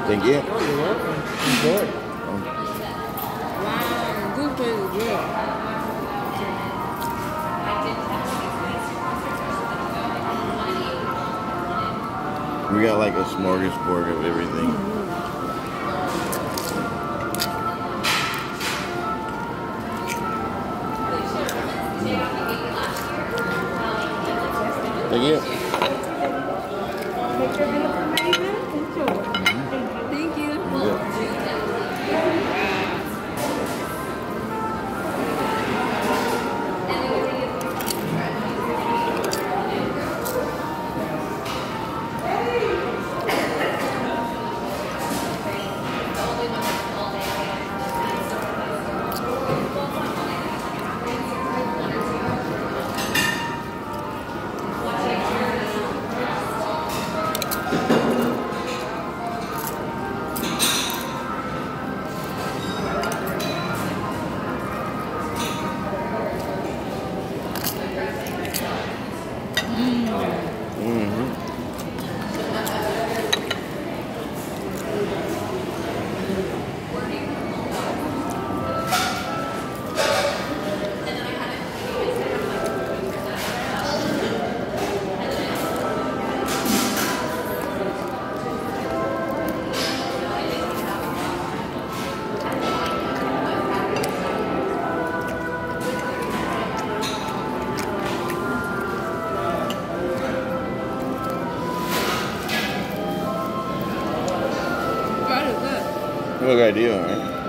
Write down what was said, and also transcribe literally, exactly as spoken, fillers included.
Thank you. Oh, you're welcome. Enjoy. Wow, this place is good. We got like a smorgasbord of everything. Thank you. Make sure you look amazing. Enjoy. Thank you. What a good idea, right?